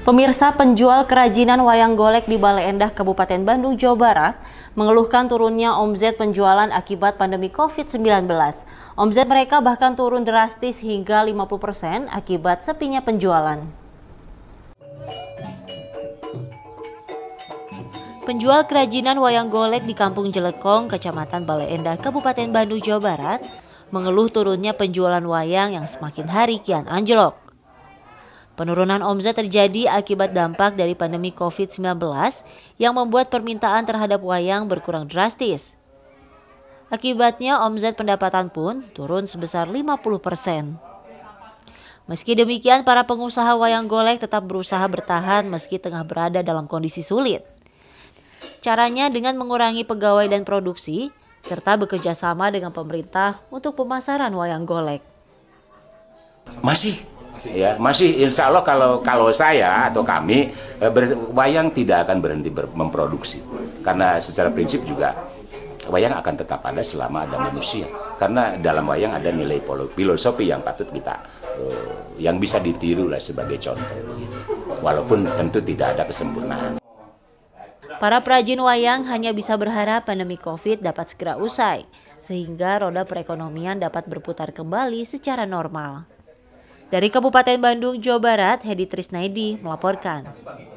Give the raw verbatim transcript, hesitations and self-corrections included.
Pemirsa, penjual kerajinan wayang golek di Bale Endah, Kabupaten Bandung, Jawa Barat mengeluhkan turunnya omzet penjualan akibat pandemi covid sembilan belas. Omzet mereka bahkan turun drastis hingga lima puluh persen akibat sepinya penjualan. Penjual kerajinan wayang golek di Kampung Jelekong, Kecamatan Bale Endah, Kabupaten Bandung, Jawa Barat mengeluh turunnya penjualan wayang yang semakin hari kian anjlok. Penurunan omzet terjadi akibat dampak dari pandemi covid sembilan belas yang membuat permintaan terhadap wayang berkurang drastis. Akibatnya omzet pendapatan pun turun sebesar lima puluh persen. Meski demikian, para pengusaha wayang golek tetap berusaha bertahan meski tengah berada dalam kondisi sulit. Caranya dengan mengurangi pegawai dan produksi, serta bekerja sama dengan pemerintah untuk pemasaran wayang golek. Masih Ya, masih insya Allah kalau kalau saya atau kami ber, wayang tidak akan berhenti ber, memproduksi, karena secara prinsip juga wayang akan tetap ada selama ada manusia, karena dalam wayang ada nilai filosofi yang patut kita uh, yang bisa ditiru lah sebagai contoh, walaupun tentu tidak ada kesempurnaan. Para perajin wayang hanya bisa berharap pandemi Covid dapat segera usai sehingga roda perekonomian dapat berputar kembali secara normal. Dari Kabupaten Bandung, Jawa Barat, Hedi Trisnaidi melaporkan.